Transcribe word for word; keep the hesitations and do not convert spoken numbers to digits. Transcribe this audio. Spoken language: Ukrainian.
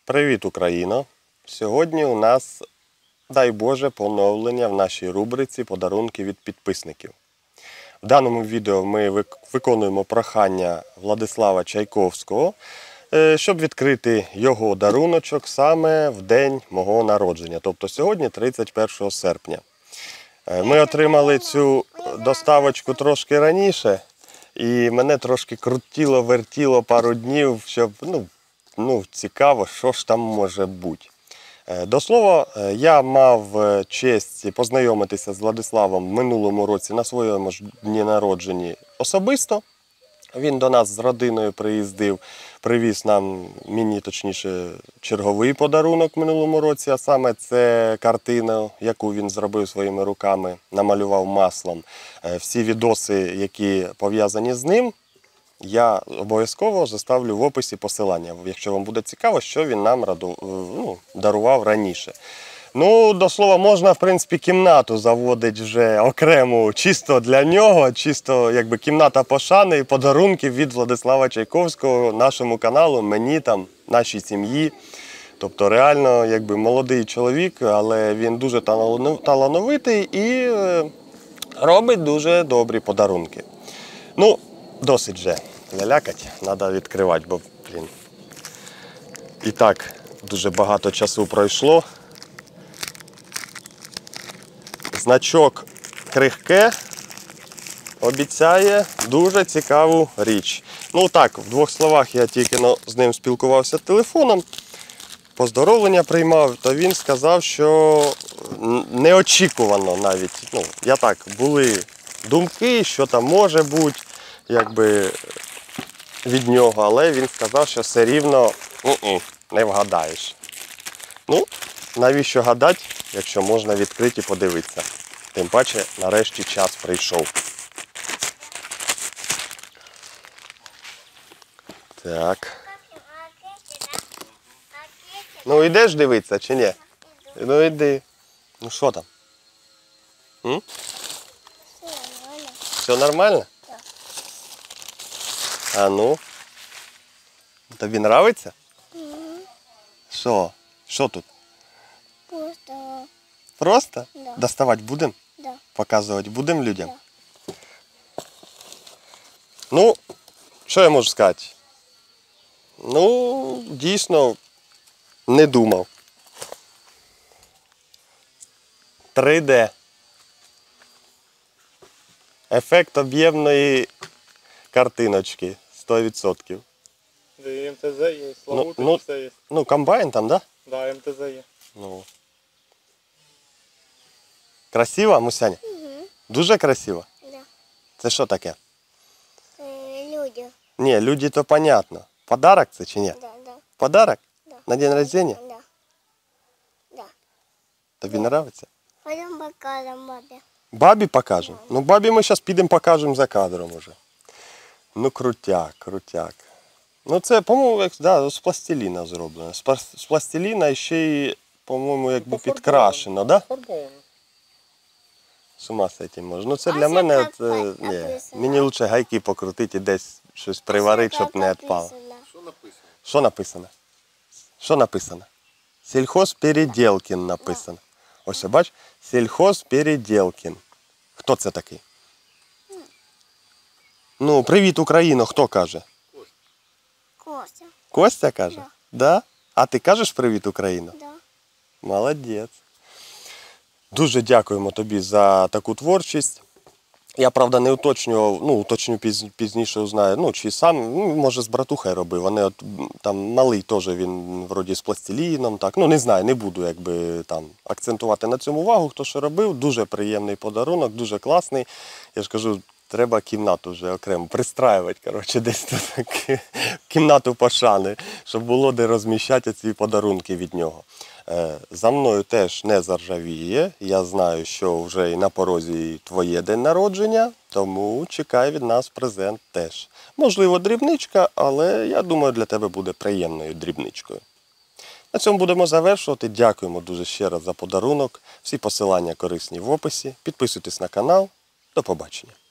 Привіт, Україно! Сьогодні у нас, дай Боже, поновлення в нашій рубриці «Подарунки від підписників». В даному відео ми виконуємо прохання Владислава Чайковського, щоб відкрити його даруночок саме в день мого народження, тобто сьогодні, тридцять першого серпня. Ми отримали цю доставочку трошки раніше, і мене трошки крутило-вертіло пару днів, щоб, ну, ну, цікаво, що ж там може бути. До слова, я мав честь познайомитися з Владиславом в минулому році на своєму ж дні народження особисто. Він до нас з родиною приїздив, привіз нам, мені точніше, черговий подарунок в минулому році, а саме це картина, яку він зробив своїми руками, намалював маслом. Всі відоси, які пов'язані з ним, я обов'язково заставлю в описі посилання, якщо вам буде цікаво, що він нам раду, ну, дарував раніше. Ну, до слова, можна, в принципі, кімнату заводити вже окрему, чисто для нього, чисто, якби, кімната пошани і подарунків від Владислава Чайковського нашому каналу, мені, там, нашій сім'ї. Тобто, реально, якби, молодий чоловік, але він дуже талановитий і робить дуже добрі подарунки. Ну, досить вже лялякать, треба відкривати, бо, блін, і так дуже багато часу пройшло. Значок крихке обіцяє дуже цікаву річ. Ну так, в двох словах я тільки з ним спілкувався телефоном, поздоровлення приймав, то він сказав, що неочікувано навіть, ну, я так, були думки, що там може бути, якби, від нього, але він сказав, що все рівно не вгадаєш. Ну, навіщо гадати, якщо можна відкрити і подивитися. Тим паче, нарешті час прийшов. Так. Ну, йдеш дивитися чи ні? Ну, йди. Ну, що там? М? Все нормально? Так. А ну? Тобі подобається? Угу. Що? Що тут? Просто. Просто? Да. Доставати будемо? Да. Показувати будемо людям? Да. Ну, що я можу сказати? Ну, дійсно, не думав. три де. Ефект об'ємної картиночки. сто відсотків. Да и эм тэ зэ есть, Славутич ну, все есть. Ну, комбайн там, да? Да, эм тэ зэ є. Ну. Красиво, Мусяня? Угу. Дуже красиво? Да. Це що таке? Е, люди. Ні, люди то понятно. Подарок це чи ні? Да, да. Подарок? Да. На день рождения? Да. Да. Тобі подобається? Пойдем покажем бабе. Бабі покажемо? Ну, бабі ми зараз підемо покажемо за кадром уже. Ну, крутяк, крутяк. Ну, це, по-моєму, да, з пластиліна зроблено. З, пла- з пластиліна і ще й, по-моєму, якби підкрашено, да? Фарбовано. З ума з цим можна. Ну, це А для це мене, як от, е, ні. написано? Мені краще гайки покрутити і десь щось приварити, щоб не відпало. Що написано? Що написано? Що написано? Сільхозпереділкін написано. Ось, бач? Сільхозпереділкін. Хто це такий? Ну, привіт, Україно, хто каже? Костя. Костя каже? Да. Да? А ти кажеш привіт, Україно? Да. Молодець. Дуже дякуємо тобі за таку творчість. Я, правда, не уточнював, ну, уточню піз, пізніше узнаю, ну, чи сам, ну, може, з братухою робив. Вони от, там, малий теж він, вроді, з пластиліном, так, ну, не знаю, не буду, якби, там, акцентувати на цьому увагу, хто що робив. Дуже приємний подарунок, дуже класний. Я ж кажу, треба кімнату вже окремо пристраювати, коротше, десь тут, кімнату пошани, щоб було де розміщати ці подарунки від нього. За мною теж не заржавіє. Я знаю, що вже і на порозі твоє день народження, тому чекай від нас презент теж. Можливо, дрібничка, але я думаю, для тебе буде приємною дрібничкою. На цьому будемо завершувати. Дякуємо дуже ще раз за подарунок. Всі посилання корисні в описі. Підписуйтесь на канал. До побачення.